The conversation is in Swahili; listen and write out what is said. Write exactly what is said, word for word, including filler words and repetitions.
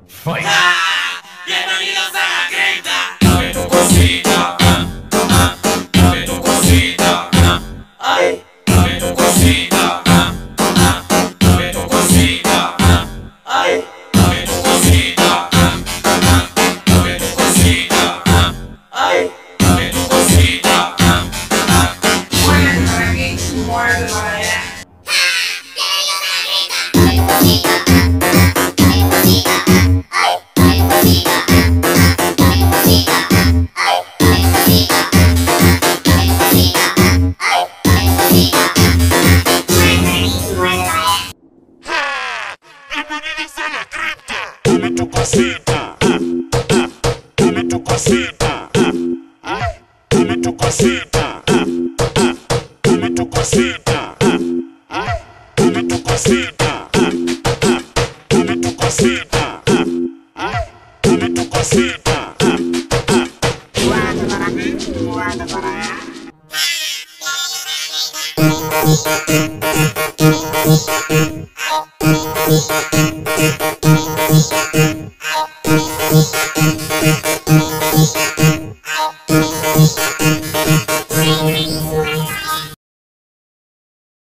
Fight. ¡Ah! ¡Bienvenidos a la cripta! Dame tu cosita, ah, ah, dame tu cosita, ah, ay, dame tu cosita, ah, ah, dame tu cosita, ah, ay, dame tu cosita, ah, ah, dame tu cosita, ah, ay, dame tu cosita, ah, ah. Muerde para aquí, muerde para allá. Dame tu cosita, ah, ah, dame tu cosita, ah, ah, dame tu cosita, ah, ah, dame tu cosita, ah, ah, dame tu cosita, ah, ah, dame tu cosita, ah, ah, dame tu cosita, ah, ah. Guarda para aquí, guarda para allá. Thank you.